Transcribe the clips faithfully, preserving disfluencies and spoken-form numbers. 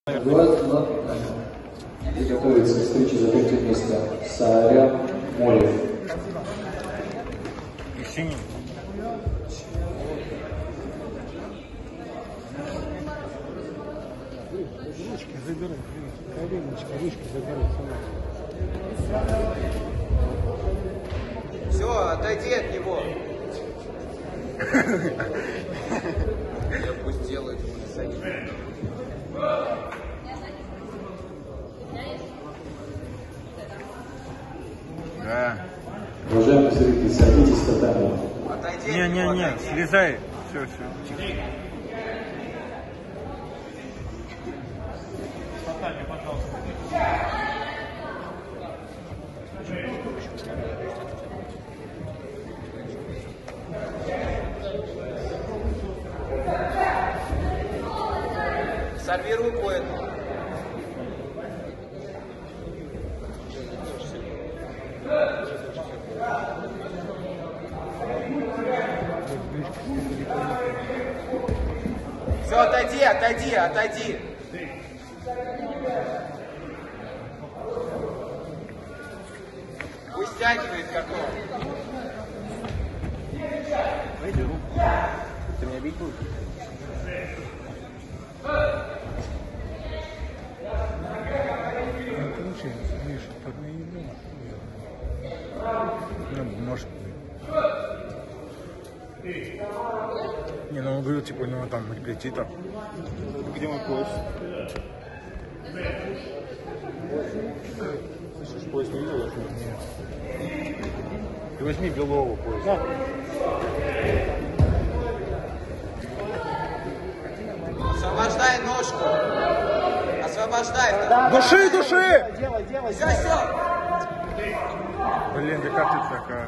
И готовится к встрече за третье место Саарян Молев. Ищинин. Ручки забирай, коленочки, ручки забирай. Все, отойди от него. Я пусть делает Да. Уважаемые зрители, садитесь в татами. Отойди. Не-не-не, слезай. Все, все. Татами, пожалуйста. Сорви руку эту. Все, отойди, отойди, отойди. Пусть стягивает какого. Пойди руку. Ты меня бить будешь? Миша, поднаебал. Ну, может быть. Не, ну он говорил, типа, ну там прийти там. Где мой пояс? Слышишь, пояс не видел? Нет. Ты возьми белого пояса. Да. Освобождай ножку. Освобождай. Души, души! Делай, делай, Все, все. Блин, да как ты такая?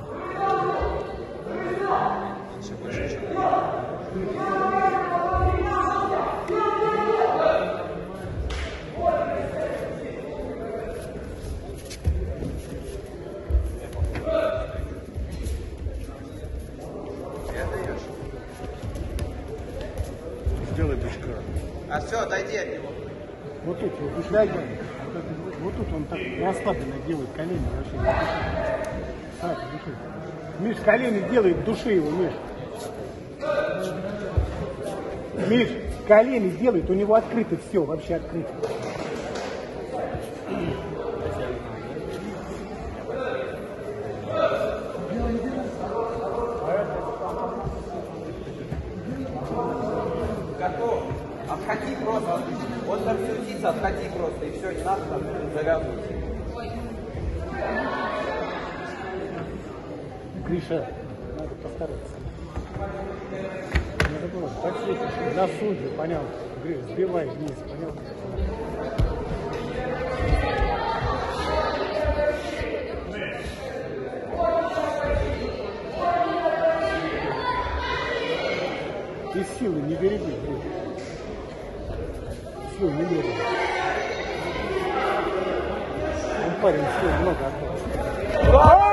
Сделай бычка. А все, отойди от него. Вот тут, вот тут, вот тут он так расслабленно делает колени вообще. Так, души. Миш, колени делает, души его, Миш. Миш, колени делает, у него открыто все, вообще открыто. Готов. Отходи просто. Он там суетится, отходи просто. И все, не надо там завязывать. Гриша, надо постараться. Надо было подсветить на судью, понял? Гриш, сбивай вниз, понял? Ты силы не береги, Гриш. Силы не береги. Он парень сил много отдал.